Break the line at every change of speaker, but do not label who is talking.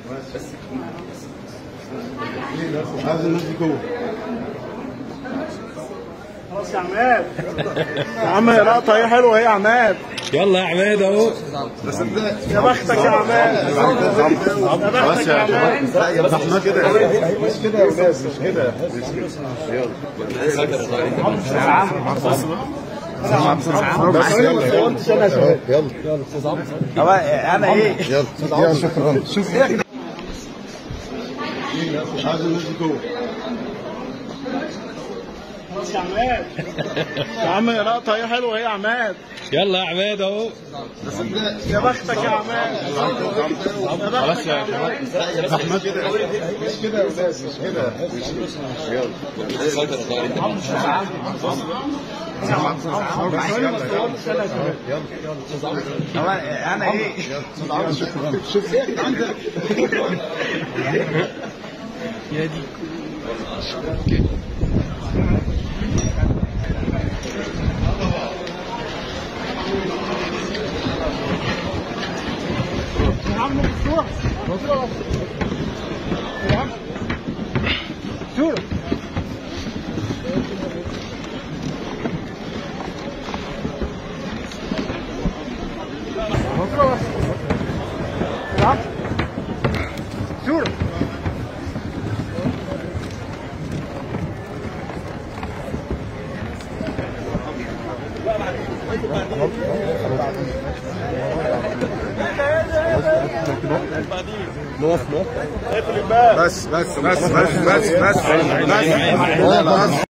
عايز الناس دي جوه.
خلاص يا عماد. يا عم لقطة ايه حلوة ايه يا عماد.
يلا يا عماد اهو.
بس انت
يا بختك يا عماد. يا بختك يا عماد.
احنا كده مش كده يا ولاد، مش كده.
يلا انا ايه؟
يلا شكرا. شوف عايز الناس دي جوه.
خلاص يا عماد. يا عم لقطة ايه حلوة ايه يا عماد.
يلا يا عماد اهو.
بس انت
يا بختك يا عماد.
خلاص يا عماد.
احنا كده مش كده يا ولاد، مش كده.
انا ايه؟
شكرا. شوف عندك
يا دي
يا عم صورة صورة يا عم صورة. يا عم صورة.
بس بس بس بس بس بس